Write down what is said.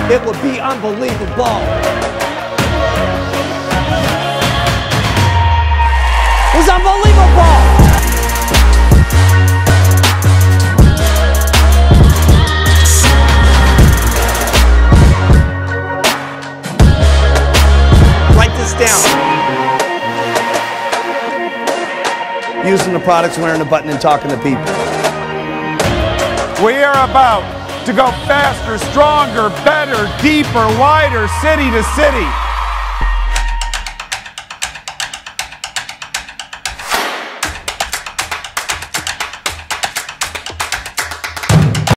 It would be unbelievable. It's unbelievable. Write this down. Using the products, wearing the button, and talking to people. We are about to go faster, stronger, better, deeper, wider, city to city.